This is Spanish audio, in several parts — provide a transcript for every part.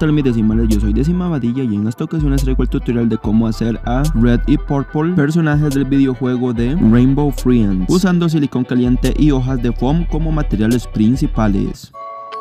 tal mis decimales? Yo soy Decimabadilla y en esta ocasión les traigo el tutorial de cómo hacer a Red y Purple, personajes del videojuego de Rainbow Friends, usando silicón caliente y hojas de foam como materiales principales.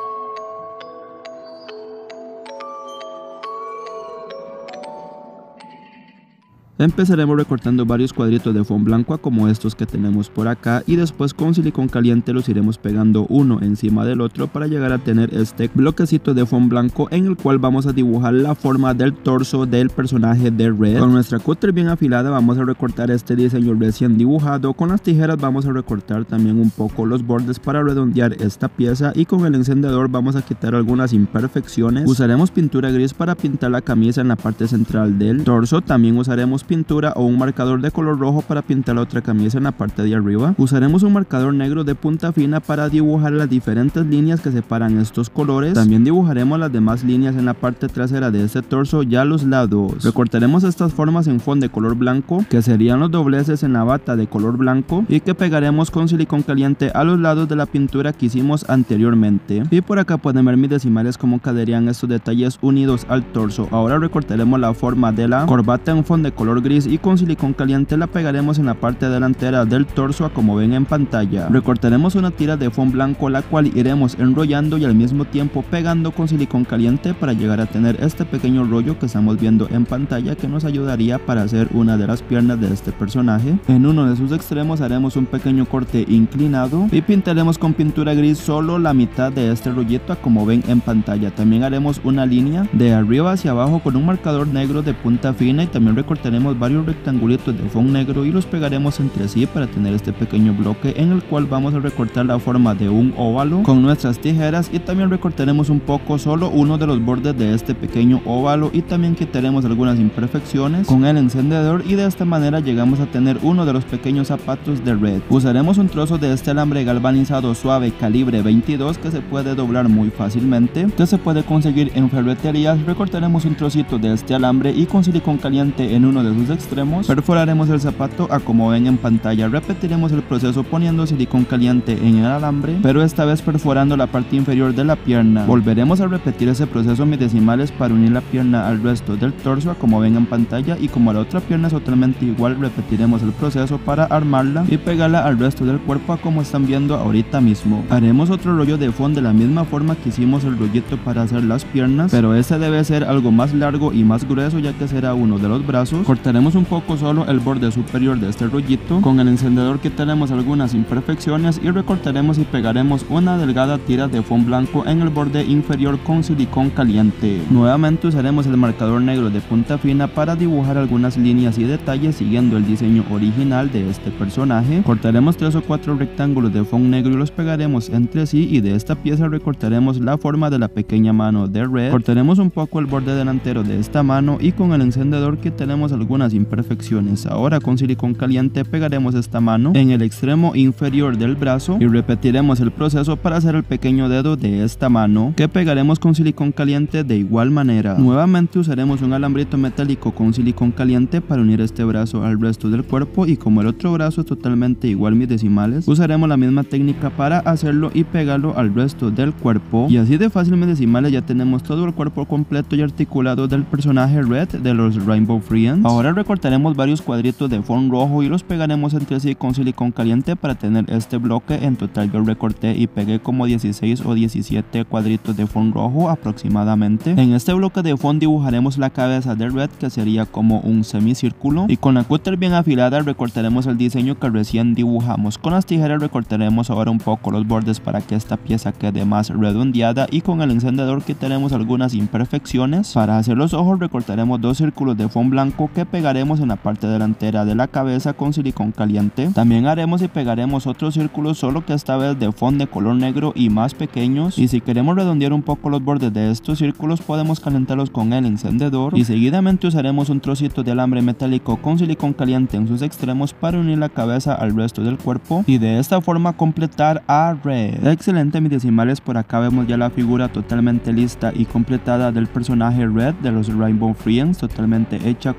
Empezaremos recortando varios cuadritos de foam blanco como estos que tenemos por acá, y después con silicón caliente los iremos pegando uno encima del otro para llegar a tener este bloquecito de foam blanco en el cual vamos a dibujar la forma del torso del personaje de Red. Con nuestra cúter bien afilada vamos a recortar este diseño recién dibujado. Con las tijeras vamos a recortar también un poco los bordes para redondear esta pieza, y con el encendedor vamos a quitar algunas imperfecciones. Usaremos pintura gris para pintar la camisa en la parte central del torso. También usaremos pintura o un marcador de color rojo para pintar la otra camisa en la parte de arriba. Usaremos un marcador negro de punta fina para dibujar las diferentes líneas que separan estos colores. También dibujaremos las demás líneas en la parte trasera de este torso y a los lados. Recortaremos estas formas en fondo de color blanco, que serían los dobleces en la bata de color blanco, y que pegaremos con silicón caliente a los lados de la pintura que hicimos anteriormente. Y por acá pueden ver mis decimales cómo quedarían estos detalles unidos al torso. Ahora recortaremos la forma de la corbata en fondo de color gris y con silicón caliente la pegaremos en la parte delantera del torso como ven en pantalla. Recortaremos una tira de foam blanco la cual iremos enrollando y al mismo tiempo pegando con silicón caliente para llegar a tener este pequeño rollo que estamos viendo en pantalla, que nos ayudaría para hacer una de las piernas de este personaje. En uno de sus extremos haremos un pequeño corte inclinado y pintaremos con pintura gris solo la mitad de este rollito como ven en pantalla. También haremos una línea de arriba hacia abajo con un marcador negro de punta fina, y también recortaremos varios rectangulitos de foam negro y los pegaremos entre sí para tener este pequeño bloque en el cual vamos a recortar la forma de un óvalo con nuestras tijeras, y también recortaremos un poco solo uno de los bordes de este pequeño óvalo, y también quitaremos algunas imperfecciones con el encendedor, y de esta manera llegamos a tener uno de los pequeños zapatos de Red. Usaremos un trozo de este alambre galvanizado suave calibre 22 que se puede doblar muy fácilmente, que se puede conseguir en ferreterías. Recortaremos un trocito de este alambre y con silicón caliente en uno de sus extremos perforaremos el zapato como ven en pantalla. Repetiremos el proceso poniendo silicón caliente en el alambre, pero esta vez perforando la parte inferior de la pierna. Volveremos a repetir ese proceso mis decimales para unir la pierna al resto del torso como ven en pantalla, y como la otra pierna es totalmente igual, repetiremos el proceso para armarla y pegarla al resto del cuerpo como están viendo ahorita mismo. Haremos otro rollo de foam de la misma forma que hicimos el rollito para hacer las piernas, pero este debe ser algo más largo y más grueso, ya que será uno de los brazos. Cortaremos un poco solo el borde superior de este rollito. Con el encendedor quitaremos algunas imperfecciones y recortaremos y pegaremos una delgada tira de foam blanco en el borde inferior con silicón caliente. Nuevamente usaremos el marcador negro de punta fina para dibujar algunas líneas y detalles siguiendo el diseño original de este personaje. Cortaremos 3 o 4 rectángulos de foam negro y los pegaremos entre sí, y de esta pieza recortaremos la forma de la pequeña mano de Red. Cortaremos un poco el borde delantero de esta mano y con el encendedor quitaremos algunas imperfecciones. Ahora con silicón caliente pegaremos esta mano en el extremo inferior del brazo y repetiremos el proceso para hacer el pequeño dedo de esta mano, que pegaremos con silicón caliente de igual manera. Nuevamente usaremos un alambrito metálico con silicón caliente para unir este brazo al resto del cuerpo, y como el otro brazo es totalmente igual mis decimales, usaremos la misma técnica para hacerlo y pegarlo al resto del cuerpo, y así de fácil mis decimales ya tenemos todo el cuerpo completo y articulado del personaje Red de los Rainbow Friends. Ahora recortaremos varios cuadritos de foam rojo y los pegaremos entre sí con silicón caliente para tener este bloque. En total yo recorté y pegué como 16 o 17 cuadritos de foam rojo aproximadamente. En este bloque de foam dibujaremos la cabeza de Red, que sería como un semicírculo, y con la cúter bien afilada recortaremos el diseño que recién dibujamos. Con las tijeras recortaremos ahora un poco los bordes para que esta pieza quede más redondeada, y con el encendedor quitaremos algunas imperfecciones. Para hacer los ojos recortaremos 2 círculos de foam blanco que pegaremos en la parte delantera de la cabeza con silicón caliente. También haremos y pegaremos otros círculos, solo que esta vez de foam de color negro y más pequeños, y si queremos redondear un poco los bordes de estos círculos podemos calentarlos con el encendedor, y seguidamente usaremos un trocito de alambre metálico con silicón caliente en sus extremos para unir la cabeza al resto del cuerpo y de esta forma completar a Red. Excelente mis decimales, por acá vemos ya la figura totalmente lista y completada del personaje Red de los Rainbow Friends, totalmente hecha con hojas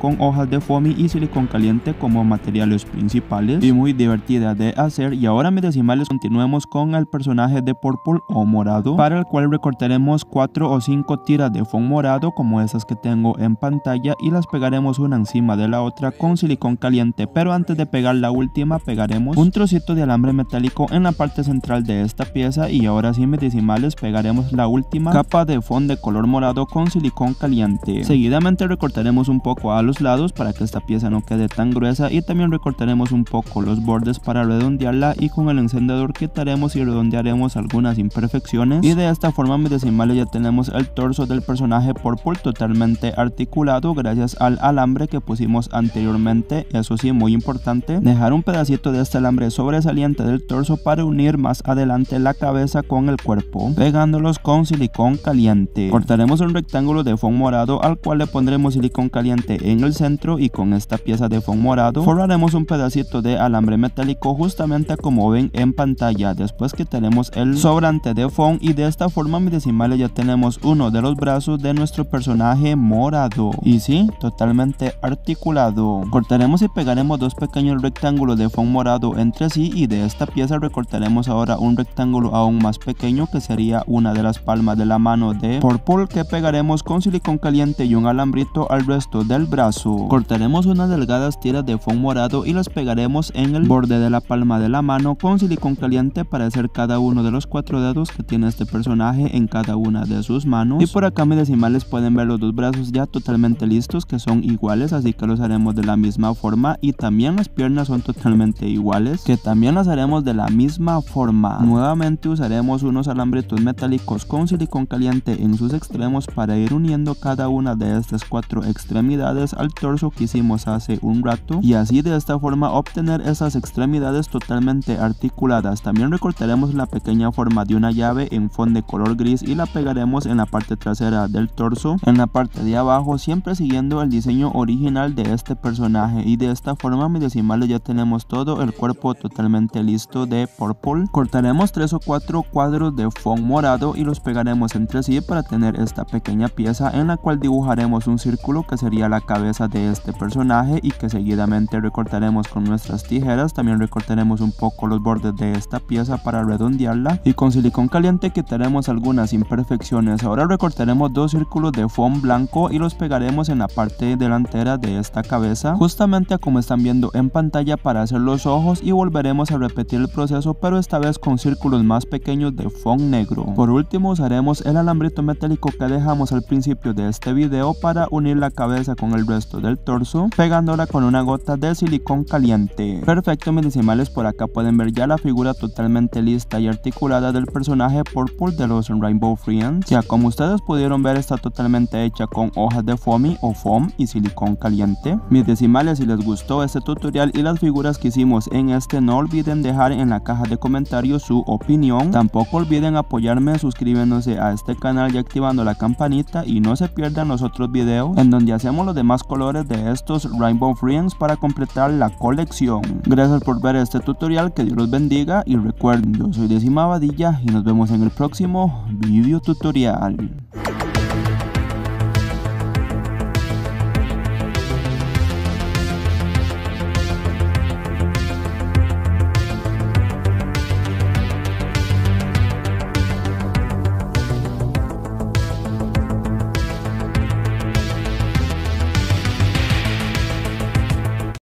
hojas de foamy y silicón caliente como materiales principales y muy divertida de hacer. Y ahora, mis decimales, continuemos con el personaje de Purple o morado, para el cual recortaremos 4 o 5 tiras de foam morado como esas que tengo en pantalla y las pegaremos una encima de la otra con silicón caliente. Pero antes de pegar la última, pegaremos un trocito de alambre metálico en la parte central de esta pieza. Y ahora sí, mis decimales, pegaremos la última capa de foam de color morado con silicón caliente. Seguidamente recortaremos un poco a los lados para que esta pieza no quede tan gruesa, y también recortaremos un poco los bordes para redondearla, y con el encendedor quitaremos y redondearemos algunas imperfecciones. Y de esta forma, mis decimales, ya tenemos el torso del personaje Purple totalmente articulado gracias al alambre que pusimos anteriormente. Eso sí, muy importante, dejar un pedacito de este alambre sobresaliente del torso para unir más adelante la cabeza con el cuerpo, pegándolos con silicón caliente. Cortaremos un rectángulo de foam morado al cual le pondremos silicón caliente en el centro, y con esta pieza de foam morado forraremos un pedacito de alambre metálico justamente como ven en pantalla. Después quitaremos el sobrante de foam, y de esta forma, mis decimales, ya tenemos uno de los brazos de nuestro personaje morado, y sí, totalmente articulado. Cortaremos y pegaremos dos pequeños rectángulos de foam morado entre sí, y de esta pieza recortaremos ahora un rectángulo aún más pequeño que sería una de las palmas de la mano de Purple, que pegaremos con silicón caliente y un alambrito al resto del brazo. Cortaremos unas delgadas tiras de foam morado y las pegaremos en el borde de la palma de la mano con silicón caliente para hacer cada uno de los 4 dedos que tiene este personaje en cada una de sus manos. Y por acá, mis decimales, pueden ver los dos brazos ya totalmente listos, que son iguales, así que los haremos de la misma forma. Y también las piernas son totalmente iguales, que también las haremos de la misma forma. Nuevamente usaremos unos alambritos metálicos con silicón caliente en sus extremos para ir uniendo cada una de estas 4 extremidades al torso que hicimos hace un rato, y así de esta forma obtener esas extremidades totalmente articuladas. También recortaremos la pequeña forma de una llave en fondo de color gris y la pegaremos en la parte trasera del torso, en la parte de abajo, siempre siguiendo el diseño original de este personaje. Y de esta forma, mis decimales, ya tenemos todo el cuerpo totalmente listo de Purple. Cortaremos 3 o 4 cuadros de foam morado y los pegaremos entre sí para tener esta pequeña pieza en la cual dibujaremos un círculo que sería la cabeza de este personaje, y que seguidamente recortaremos con nuestras tijeras. También recortaremos un poco los bordes de esta pieza para redondearla, y con silicón caliente quitaremos algunas imperfecciones. Ahora recortaremos 2 círculos de foam blanco y los pegaremos en la parte delantera de esta cabeza, justamente como están viendo en pantalla, para hacer los ojos, y volveremos a repetir el proceso, pero esta vez con círculos más pequeños de foam negro. Por último, usaremos el alambrito metálico que dejamos al principio de este video para unir la cabeza con el resto del torso, pegándola con una gota de silicón caliente. Perfecto, mis decimales, por acá pueden ver ya la figura totalmente lista y articulada del personaje Purple de los Rainbow Friends. Ya como ustedes pudieron ver, está totalmente hecha con hojas de foamy o foam y silicón caliente. Mis decimales, si les gustó este tutorial y las figuras que hicimos en este, no olviden dejar en la caja de comentarios su opinión. Tampoco olviden apoyarme suscribiéndose a este canal y activando la campanita, y no se pierdan los otros videos en donde hacemos los demás colores de estos Rainbow Friends para completar la colección. Gracias por ver este tutorial, que Dios los bendiga, y recuerden, yo soy Decima Badilla y nos vemos en el próximo video tutorial.